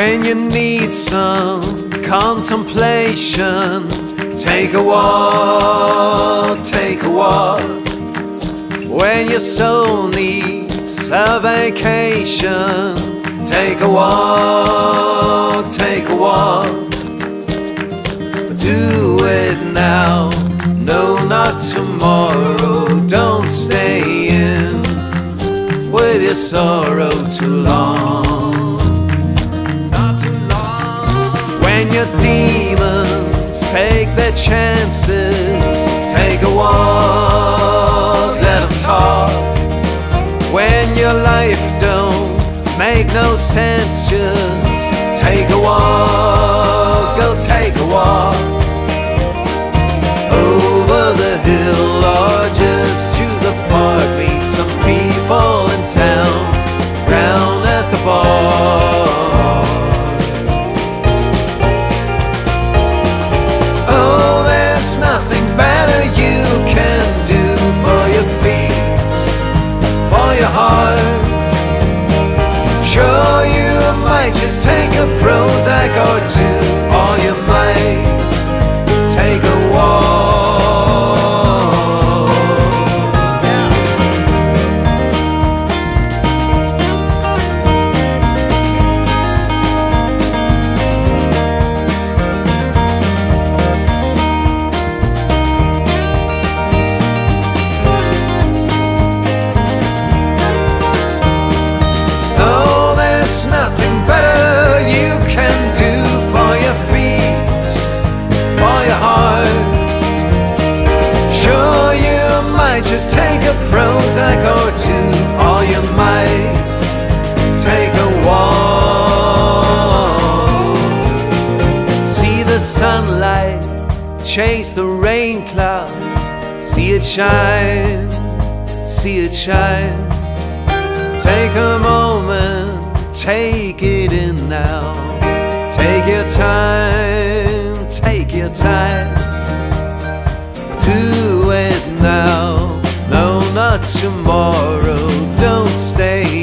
When you need some contemplation, take a walk, take a walk. When your soul needs a vacation, take a walk, take a walk. Do it now, no, not tomorrow. Don't stay in with your sorrow too long, not too long. When your demons take their chances, take a walk, let them talk. When your life don't make no sense, just take a walk, go take a walk. Over the hill or just through the park, meet some people in town, round at the bar. Oh, there's nothing better you can do for your feet, for your heart. Sure, you might just take a Prozac or two, or you might take a walk. Just take a Prozac or two, or you might take a walk. See the sunlight chase the rain cloud, see it shine, see it shine. Take a moment, take it in now. Take your time, take your time. Do it now, no, not tomorrow. Don't stay